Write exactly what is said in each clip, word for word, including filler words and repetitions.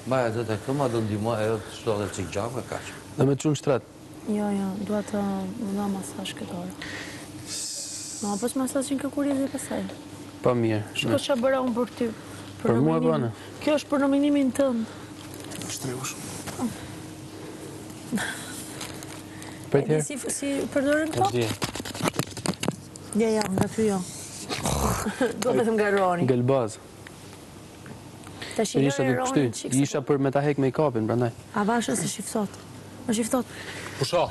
Mbaj atë të këma do ndihmoj ajo të shtohet çik gjakë kaq. Do me çun shtrat. Jo, jo, dua të më dha masazh këtore. Ma pos masazhin kë kurizi pasaj. Pa mirë. Shko që bëra unë për ty. Për mua bëna. Kjo është për nominimin tënd. Shtreu shumë. Për tjerë? Si, si përdorën këto? Ja, ja, nga ty jo. Do vetëm nga Roni. Gelbaz. Ta shiloj Isha duke Roni pështy. Isha për me ta hek make-upin, prandaj. A vashë se shiftot. Më shiftot. Pusha.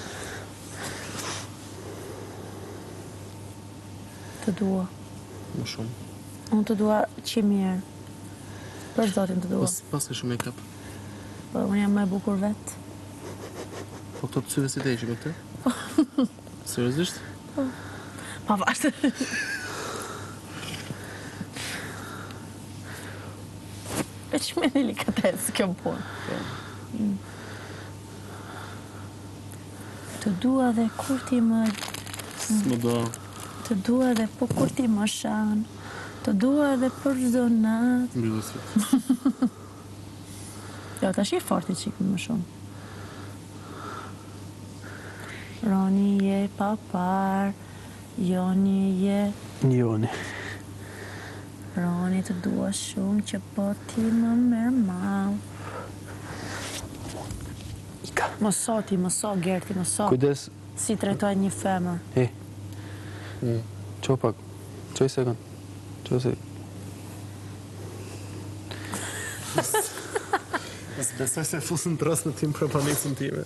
Të dua. Më shumë. Unë të dua që mirë. Për zotin të dua. Pas ke shumë make-up. Po, unë jam më e bukur vetë. Po këto të syve si të ishi me këtë? Seriozisht? Pa vashtë. E që me delikatesë kjo punë. Të dua dhe kur ti më... S'më do. Të dua dhe po kur ti më shanë. Të dua dhe për çdo natë. Mbyllësit. Jo, tash je forti qikë më shumë. Roni je papar, Joni je... Joni. Roni të dua shumë që po ti më merë mal. Ika. Më so ti, më so, Gerti, më so. Kujdes. Si tretoj një femër. E. Qo pak. Qoj sekund. Qoj sekund. Nësë besoj se fusën të rësë në tim për panicën time.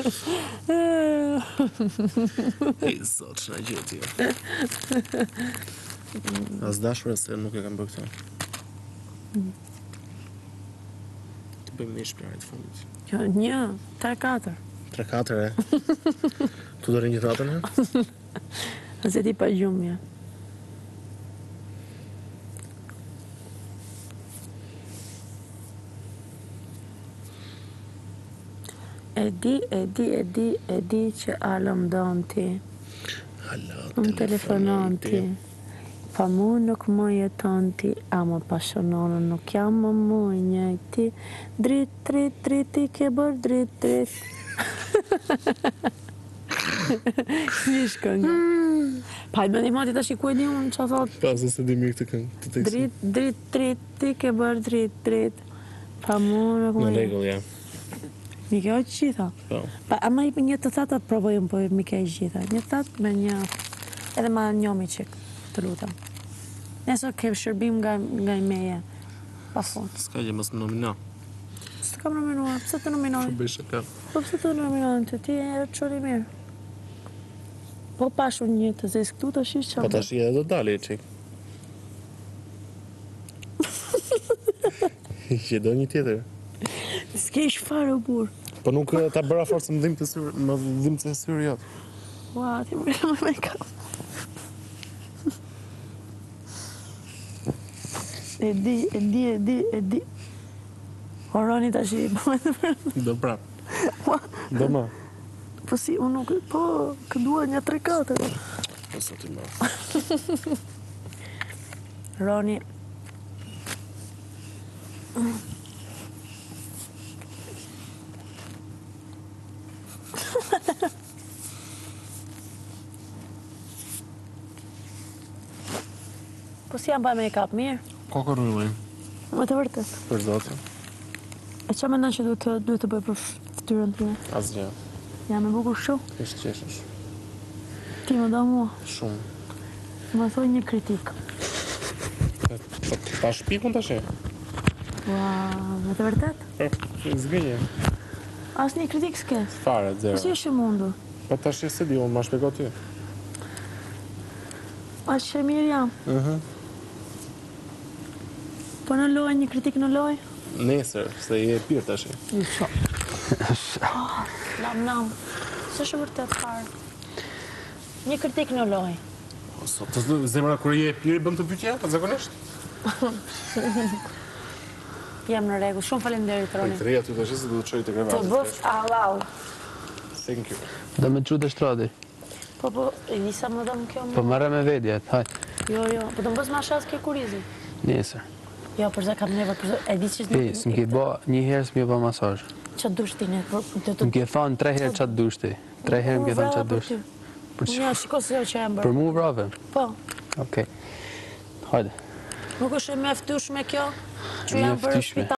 I sot që në gjithë tje. As dashur se nuk e kam bërë këta. Të bëjmë një shpjarit fundit. Jo, një, tre, katër. Tre, katër, e? Tu do rinjë ratën, e? Nëse ti pa gjumja. E di, e di, e di, e di që alëm donë ti. Më telefonon ti. Pa mu nuk më jeton ti, a më pashononë nuk jam më mu njëjti. Drit, drit, drit, ti ke bërë drit, drit. Një shkëngë. Pa i më një mati të shikuj di unë që thot. Pa, se se di mirë këtë këngë, të tekstin. Drit, drit, drit, ti ke bërë drit, drit. Pa mu nuk më Në jeton. regull, ja. Mi ke ojë gjitha. Po. Pa, ama i një të thatë të provojmë, po mi ke gjitha. Një thatë me një... Edhe ma njomi qik, të lutem. Nesër ke shërbim nga, nga i meje. Pa fund. Ska gjë mos më nomina. Së të kam nominua, pëse të nominoj? Që bëj shaka. Po pëse të nominojnë të ti e qëri mirë. Po pashu një të zesë këtu të shish që... Po tash i edhe do dali, qik. Që do një tjetër. S'ke ish farë u burë. Po nuk eh, ta bëra forë se më dhimë të syrë, më dhimë të syrë jotë. Ua, ti më me make-up. E di, e di, e di, e di. Horoni të shi, po me të përë. Do prapë. Do ma. Po si, unë nuk, po, këdua një tre katër. Po sa ti ma. Roni. Po si jam ba make-up mirë? Koko rrulloj. Më të vërtet. Për zotë. E qa mendon që duhet të, duhet të bëj për fytyrën time? Asgjë. Jam e bukur shumë. Ishtë qeshësh. Ti më do mua. Shumë. Më thoj një kritik. Pa shpikun të she? Ua, më të vërtet? Zgënje. As një kritik s'ke. Fare, Po si zero. është e mundur? Po tash se di, unë ma shpiko ty. As që mirë jam. Mhm. Po në loj, një kritik në loj? Nesër, se je e pirë tash. Një qo. Nam, nam. Së është vërtet farë. Një kritik në loj. O, sot, të zemra kur je e pirë i bëm të pytja, po zakonisht? Jam në rregull. Shumë faleminderit, Roni. Të reja ty tash se du të qoj të Të krevatit. bëft allau. Thank you. Do me qute shtrati. Po, po, e disa më dhëmë kjo Po më. marrë me vedjet, haj. Jo, jo. Po të më bëz ma shas ke kurizi. Nesër. Jo, për sa kam nevojë për e di që E, s'm ke bë një herë s'm ke bë masazh. ç'a dush ti ne? Do të Më ke thënë tre herë ç'a dush ti. Tre herë më ke thënë ç'a dush. Për Unë ja shiko se jo që jam Për bërë. mu vrave. Po, Okej. Hajde. nuk është e mjaftueshme kjo? Që E jam bërë mjaftueshme. spital.